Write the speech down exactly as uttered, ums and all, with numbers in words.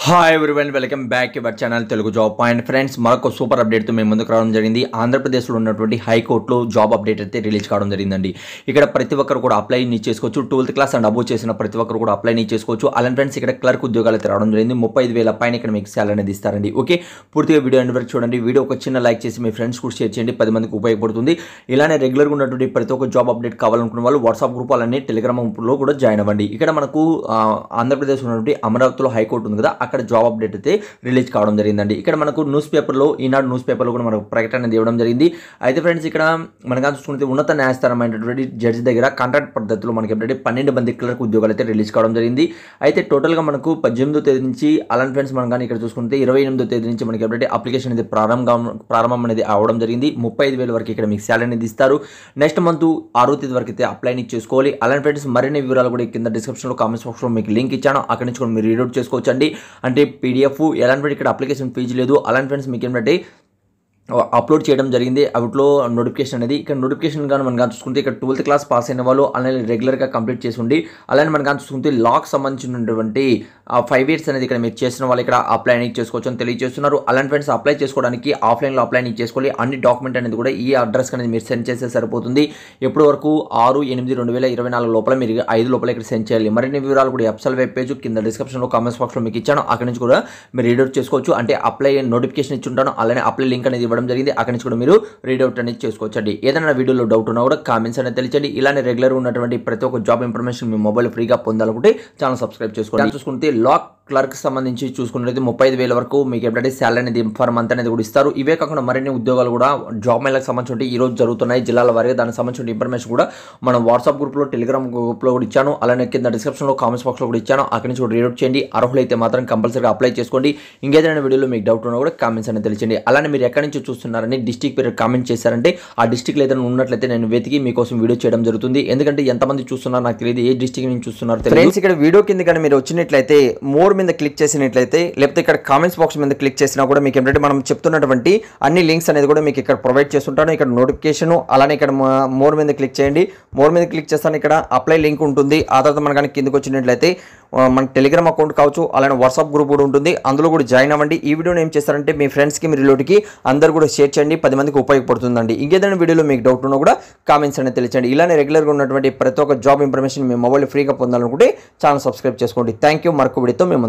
Hi everyone, welcome back to our channel Telugu job point. Friends, మరొక super అప్డేట్తో మేము ముందుకు రావడం జరిగింది. ఆంధ్రప్రదేశ్లో ఉన్నటువంటి హైకోర్టులో జాబ్ అప్డేట్ అయితే రిలీజ్ కావడం జరిగిందండి. ఇక్కడ ప్రతి ఒక్కరు కూడా అప్లై ని చేసుకోవచ్చు. ట్వెల్త్ క్లాస్ అండ్ అబోవ్ చేసిన ప్రతి ఒక్కరు కూడా అప్లై ని చేసుకోవచ్చు. అలాంటి ఫ్రెండ్స్, ఇక్కడ క్లర్క్ ఉద్యోగాలు అయితే రావడం జరిగింది. ముప్పై ఐదు వేల పైన ఇక్కడ మీకు శాలరీ అనేది ఇస్తారండి. ఓకే, పూర్తిగా వీడియో ఎండ్ వరకు చూడండి. వీడియో ఒక చిన్న లైక్ చేసి మీ ఫ్రెండ్స్ కూడా షేర్ చేయండి, పది మందికి ఉపయోగపడుతుంది. ఇలానే రెగ్యులర్గా ఉన్నటువంటి ప్రతి ఒక్క జాబ్ అప్డేట్ కావాలనుకున్న వాళ్ళు వాట్సాప్ గ్రూప్ అలానే టెలిగ్రామ్ గ్రూప్లో కూడా జాయిన్ అవ్వండి. ఇక్కడ మనకు ఆంధ్రప్రదేశ్ ఉన్నటువంటి అమరావతిలో హైకోర్టు ఉంది కదా, అక్కడ జాబ్ అప్డేట్ అయితే రిలీజ్ కావడం జరిగిందండి. ఇక్కడ మనకు న్యూస్ పేపర్లో, ఈనాడు న్యూస్ పేపర్లో కూడా మనకు ప్రకటన అనేది ఇవ్వడం జరిగింది. అయితే ఫ్రెండ్స్, ఇక్కడ మనకు చూసుకుంటే ఉన్నత న్యాయస్థానం అయినటువంటి జడ్జి దగ్గర కాంట్రాక్ట్ పద్ధతిలో మనకి ఎప్పుడైతే పన్నెండు మంది క్లర్క్ ఉద్యోగాలు అయితే రిలీజ్ కావడం జరిగింది. అయితే టోటల్గా మనకు పద్దెనిమిదో తేదీ నుంచి అలాంటి ఫ్రెండ్స్ మనం కానీ ఇక్కడ చూసుకుంటే ఇరవై ఎనిమిదో తేదీ నుంచి మనకి ఎప్పుడైతే అప్లికేషన్ అనేది ప్రారంభం ప్రారంభం అనేది అవడం జరిగింది. ముప్పై ఐదు వేల వరకు ఇక్కడ మీకు శాలరీ అనేది ఇస్తారు. నెక్స్ట్ మంత్ ఆరో తేదీ వరకు అయితే అప్లై చేసుకోవాలి. అలాంటి ఫ్రెండ్స్, మరిన్ని వివరాలు కూడా కింద డిస్క్రిప్షన్లో కామెంట్స్ బాక్స్లో మీకు లింక్ ఇచ్చాను, అక్కడి నుంచి కూడా మీరు రీడ్ అవుట్ చేసుకోవచ్చు అండి. అంటే పీడిఎఫ్ ఎలాంటి ఇక్కడ అప్లికేషన్ ఫీజు లేదు. అలాంటి ఫ్రెండ్స్ మీకు ఏంటంటే అప్లోడ్ చేయడం జరిగింది వాటిలో నోటిఫికేషన్ అనేది. ఇక్కడ నోటిఫికేషన్ కానీ మనం కానీ చూసుకుంటే ఇక్కడ ట్వెల్త్ క్లాస్ పాస్ అయిన వాళ్ళు అలానే రెగ్యులర్గా కంప్లీట్ చేసి ఉండి, అలానే మనం కానీ చూసుకుంటే లాక్ సంబంధించినటువంటి ఫైవ్ ఇయర్స్ అనేది ఇక్కడ మీరు చేసిన వాళ్ళు ఇక్కడ అప్లై అనేది చేసుకోవచ్చు అని తెలియజేస్తున్నారు. అలాంటి ఫ్రెండ్స్, అప్లై చేసుకోవడానికి ఆఫ్లైన్లో అప్లై అనేది చేసుకోవాలి. అన్ని డాక్యుమెంట్ అనేది కూడా ఈ అడ్రస్ అనేది మీరు సెండ్ చేస్తే సరిపోతుంది. ఎప్పటి వరకు ఆరు ఎనిమిది రెండు వేల ఇరవై నాలుగు లోపల మీరు ఐదు లోపల ఇక్కడ సెండ్ చేయాలి. మరిన్ని వివరాలు కూడా ఎఫ్సల్ వెబ్ పేజ్ కింద డిస్క్రిప్షన్లో కామెంట్స్ బాక్స్లో మీకు ఇచ్చాను, అక్కడి నుంచి కూడా మీరు రీడ్ అవుట్ చేసుకోవచ్చు. అంటే అప్లై నోటిఫికేషన్ ఇచ్చి ఉంటాను, అలానే అప్లై లింక్ అనేది జరిగింది, అక్కడి నుంచి కూడా మీరు రీడ్ అవుట్ అనేది చేసుకోవచ్చండి. ఏదైనా వీడియోలో డౌట్ ఉన్నా కూడా కామెంట్స్ అనేది తెలియచండి. ఇలానే రెగ్యులర్ ఉన్నటువంటి ప్రతి ఒక్క జాబ్ ఇన్ఫర్మేషన్ మీ మొబైల్ ఫ్రీగా పొందాలనుకుంటే ఛానల్ సబ్స్క్రైబ్ చేసుకోండి. చూసుకుంటే లాక్ క్లర్క్ సంబంధించి చూసుకున్నట్లయితే ముప్పై ఐదు వేల వరకు మీకు ఎప్పుడైతే శాలరీ అనేది ఫర్ మంత్ అనేది కూడా ఇస్తారు. ఇవే కాకుండా మరిన్ని ఉద్యోగాలు కూడా జాబ్ మేళకు సంబంధించి ఈ రోజు జరుగుతున్నాయి జిల్లాల వారిగా. దానికి సంబంధించిన ఇన్ఫర్మేషన్ కూడా మనం వాట్సాప్ గ్రూప్లో, టెలిగ్రామ్ గ్రూప్లో కూడా ఇచ్చాను, అలానే కింద డిస్క్రిప్షన్లో కామెంట్స్ బాక్స్లో కూడా ఇచ్చాను, అక్కడి నుంచి కూడా రీడ్ అవుట్ చేయండి. అర్హులైతే మాత్రం కంపల్సరీగా అప్లై చేసుకోండి. ఇంకేదైనా వీడియోలో మీకు డౌట్ ఉన్నా కూడా కామెంట్స్ అనేది తెలియచండి. అలానే మీరు ఎక్కడి నుంచి చూస్తున్నారని డిస్ట్రిక్ట్ పేరు కామెంట్ చేశారంటే ఆ డిస్ట్రిక్ట్లో ఏదైనా ఉన్నట్లయితే నేను వెతికి మీకోసం వీడియో చేయడం జరుగుతుంది. ఎందుకంటే ఎంతమంది చూస్తున్నారు నాకు తెలియదు, ఏ డిస్ట్రిక్ట్ నుంచి చూస్తున్నారు తెలియదు. ఇక్కడ వీడియో కింద కానీ మీరు వచ్చినట్లయితే మోర్ మీద క్లిక్ చేసినట్లయితే, లేకపోతే ఇక్కడ కామెంట్స్ బాక్స్ మీద క్లిక్ చేసినా కూడా మీకు ఏంటంటే మనం చెప్తున్నటువంటి అన్ని లింక్స్ అనేది కూడా మీకు ఇక్కడ ప్రొవైడ్ చేస్తుంటాను. ఇక్కడ నోటిఫికేషన్, అలానే ఇక్కడ మోర్ మీద క్లిక్ చేయండి. మోర్ మీద క్లిక్ చేస్తాను, ఇక్కడ అప్లై లింక్ ఉంటుంది. ఆ తర్వాత మన కానీ కిందకి వచ్చినట్లయితే మన టెలిగ్రామ్ అకౌంట్ కావచ్చు, అలానే వాట్సాప్ గ్రూప్ కూడా ఉంటుంది, అందులో కూడా జాయిన్ అవ్వండి. ఈ వీడియోని ఏం చేస్తారంటే మీ ఫ్రెండ్స్కి, మీ రిలేటివ్కి అందరూ కూడా షేర్ చేయండి, పది మందికి ఉపయోగపడుతుందండి. ఇంకేదైనా వీడియోలో మీకు డౌట్ ఉన్నా కూడా కామెంట్స్ అనేది తెలియచండి. ఇలానే రెగ్యులర్గా ఉన్నటువంటి ప్రతి ఒక్క జాబ్ ఇన్ఫర్మేషన్ మీ మొబైల్ ఫ్రీగా పొందాలనుకుంటే ఛానల్ సబ్స్క్రైబ్ చేసుకోండి. Thank you. మరొక వీడియోతో మేము